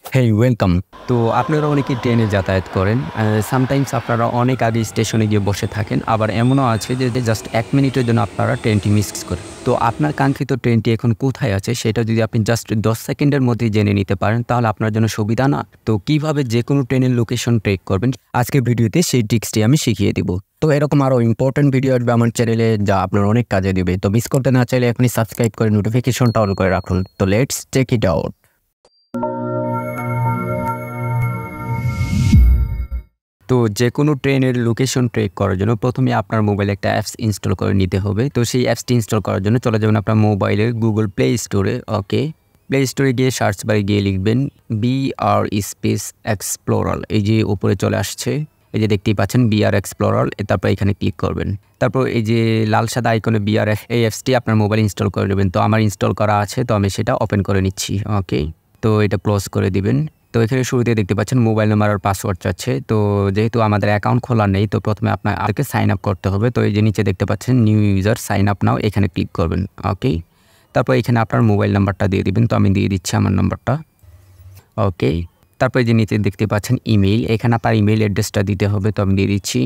হেই welcome. তো আপনারা অনেকেই ট্রেনে যাতায়াত করেন। সামটাইমস আপনারা অনেক আগে স্টেশনে গিয়ে বসে থাকেন। আবার এমনও আছে যে জাস্ট ১ মিনিটের জন্য আপনারা ট্রেনটি মিস করেন। তো আপনার কাঙ্ক্ষিত ট্রেনটি এখন কোথায় আছে সেটা যদি আপনি জাস্ট ১০ সেকেন্ডের মধ্যেই জেনে নিতে পারেন তাহলে আপনার জন্য সুবিধা না? তো কিভাবে যেকোনো ট্রেনের লোকেশন ট্র্যাক করবেন আজকের ভিডিওতে সেই ট্রিক্সটি আমি শিখিয়ে দিব। তো এরকম আরও ইম্পর্টেন্ট ভিডিও আসবে আমার চ্যানেলে যা আপনার অনেক কাজে দিবে। তো মিস করতে না চাইলে এখনই সাবস্ক্রাইব করে নোটিফিকেশনটা অন করে রাখুন। তো লেটস চেক ইট আউট। তো যেকোনো ট্রেনের লোকেশন ট্র্যাক করার জন্য প্রথমে আপনার মোবাইলে একটা অ্যাপস ইনস্টল করে নিতে হবে। তো সেই অ্যাপসটি ইনস্টল করার জন্য চলে যাবেন আপনার মোবাইলের গুগল প্লে স্টোরে। ওকে, প্লে স্টোরে গিয়ে সার্চ বারে গিয়ে লিখবেন BR স্পেস এক্সপ্লোরার। এই যে উপরে চলে আসছে, এই যে দেখতেই পাচ্ছেন BR এক্সপ্লোরার। তারপর এখানে ক্লিক করবেন। তারপর এই যে লাল সাদা আইকনে BR এই অ্যাপসটি আপনার মোবাইলে ইনস্টল করে নেবেন। তো আমার ইনস্টল করা আছে, তো আমি সেটা ওপেন করে নিচ্ছি। ওকে, তো এটা ক্লোজ করে দিবেন। তো এখানে শুরুতে দেখতে পাচ্ছেন মোবাইল নাম্বার আর পাসওয়ার্ড চাচ্ছে। তো যেহেতু আমাদের অ্যাকাউন্ট খোলা নেই, তো প্রথমে আপনাকে সাইন আপ করতে হবে। তো এই যে নিচে দেখতে পাচ্ছেন new user sign up now, এখানে ক্লিক করবেন। ওকে, তারপর এখানে আপনার মোবাইল নাম্বারটা দিয়ে দিবেন। তো আমি দিয়ে দিচ্ছি আমার নাম্বারটা। ওকে, তারপর এই যে নিচে দেখতে পাচ্ছেন ইমেইল, এখানে আপনার ইমেইল অ্যাড্রেসটা দিতে হবে। তো আমি দিয়ে দিচ্ছি।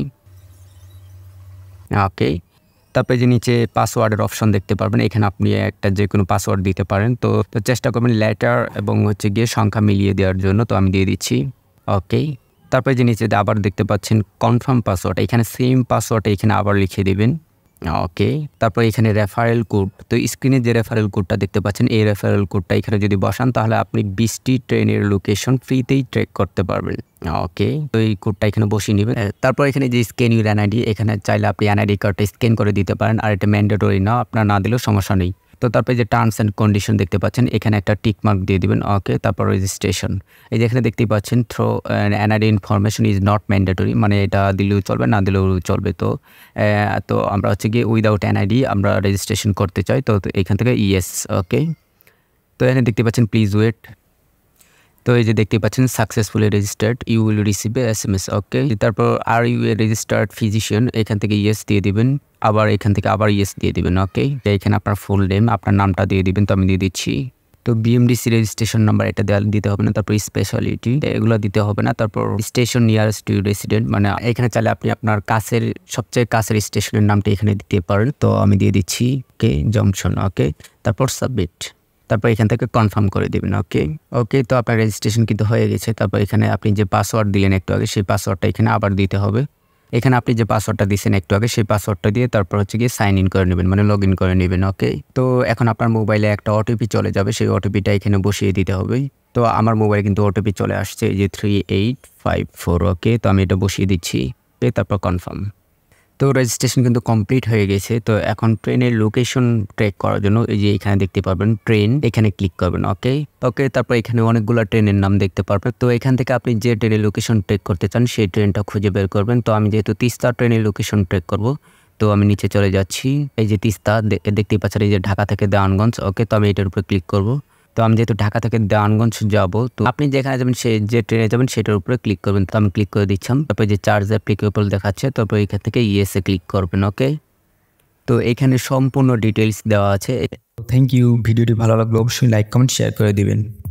ওকে, তারপরে যে নিচে পাসওয়ার্ডের অপশন দেখতে পারবেন, এখানে আপনি একটা যে কোনো পাসওয়ার্ড দিতে পারেন। তো চেষ্টা করবেন লেটার এবং গিয়ে সংখ্যা মিলিয়ে দেওয়ার জন্য। তো আমি দিয়ে দিচ্ছি। ওকে, তারপরে যে নিচে আবার দেখতে পাচ্ছেন কনফার্ম পাসওয়ার্ড, এখানে সেম পাসওয়ার্ডটা এখানে আবার লিখে দেবেন। ওকে, তারপর এখানে রেফারেল কোড। তো স্ক্রিনে যে রেফারেল কোডটা দেখতে পাচ্ছেন, এই রেফারেল কোডটা এখানে যদি বসান তাহলে আপনি 20টি ট্রেনের লোকেশন ফ্রিতেই ট্র্যাক করতে পারবেন। ওকে, তো এই কোডটা এখানে বসিয়ে নেবেন। তারপর এখানে যে স্ক্যান ইউর এনআইডি, এখানে চাইলে আপনি এনআইডি কার্ডটা স্ক্যান করে দিতে পারেন। আর এটা ম্যান্ডেটরি না, আপনার না দিলেও সমস্যা নেই। তো তারপরে যে টার্মস অ্যান্ড কন্ডিশন দেখতে পাচ্ছেন, এখানে একটা টিক মার্ক দিয়ে দিবেন। ওকে, তারপর রেজিস্ট্রেশন, এই যে এখানে দেখতেই পাচ্ছেন through NID information is not mandatory, মানে এটা দিলেও চলবে না দিলেও চলবে। তো আমরা গিয়ে উইদাউট এনআইডি আমরা রেজিস্ট্রেশন করতে চাই। তো এখান থেকে ইয়েস। ওকে, তো এখানে দেখতে পাচ্ছেন প্লিজ ওয়েট। তো এই যে দেখতে পাচ্ছেন successfully registered, you will receive a SMS। Okay, তারপর are you a registered physician, এখান থেকে ইয়েস দিয়ে দিবেন। আবার এখান থেকে আবার ইয়েস দিয়ে দিবেন। ওকে, এখানে আপনার ফুল নেম, আপনার নামটা দিয়ে দিবেন। তো আমি দিয়ে দিচ্ছি। তো BMDC রেজিস্ট্রেশন নাম্বার এটা দিতে হবে না। তারপর স্পেশালিটি এগুলো দিতে হবে না। তারপর স্টেশন নিয়ারেস্ট টু রেসিডেন্ট, মানে এখানে চাইলে আপনি আপনার কাছের সবচেয়ে কাছের স্টেশনের নামটা এখানে দিতে পারেন। তো আমি দিয়ে দিচ্ছি ওকে জংশন। ওকে, তারপর সাবমিট, তারপর এখান থেকে কনফার্ম করে দেবেন। ওকে ওকে, তো আপনার রেজিস্ট্রেশন কিন্তু হয়ে গেছে। তারপর এখানে আপনি যে পাসওয়ার্ড দিলেন একটু আগে, সেই পাসওয়ার্ডটা এখানে আবার দিতে হবে। এখানে আপনি যে পাসওয়ার্ডটা দিয়েছেন একটু আগে, সেই পাসওয়ার্ডটা দিয়ে তারপর গিয়ে সাইন ইন করে নেবেন, মানে লগ ইন করে নেবেন। ওকে, তো এখন আপনার মোবাইলে একটা ওটিপি চলে যাবে, সেই ওটিপিটা এখানে বসিয়ে দিতে হবে। তো আমার মোবাইলে কিন্তু ওটিপি চলে আসছে, এই যে 3854। ওকে, তো আমি এটা বসিয়ে দিচ্ছি। তারপর কনফার্ম। তো রেজিস্ট্রেশন কিন্তু কমপ্লিট হয়ে গেছে। তো এখন ট্রেনের লোকেশন ট্র্যাক করার জন্য এই যে এখানে দেখতে পারবেন ট্রেন, এখানে ক্লিক করবেন। ওকে ওকে, তারপর এখানে অনেকগুলো ট্রেনের নাম দেখতে পারবেন। তো এখান থেকে আপনি যে ট্রেনের লোকেশন ট্র্যাক করতে চান সেই ট্রেনটা খুঁজে বের করবেন। তো আমি যেহেতু তিস্তা ট্রেনের লোকেশন ট্র্যাক করব, তো আমি নিচে চলে যাচ্ছি। এই যে তিস্তা দেখতেই পাচ্ছেন, এই যে ঢাকা থেকে দেওয়ানগঞ্জ। ওকে, তো আমি এটার উপরে ক্লিক করব। তো আমি যেহেতু ঢাকা থেকে দেওয়ানগঞ্জ যাব, তো আপনি যেখানে যাবেন সে যে ট্রেনে যাবেন সেটার উপরে ক্লিক করবেন। তো আমি ক্লিক করে দিচ্ছিলাম। তারপরে যে চার্জ অ্যাপ্লিকেবল দেখাচ্ছে, তারপর এখান থেকে ইয়েসে ক্লিক করবেন। ওকে, তো এখানে সম্পূর্ণ ডিটেলস দেওয়া আছে। Thank you. ভিডিওটি ভালো লাগলে অবশ্যই লাইক কমেন্ট শেয়ার করে দিবেন।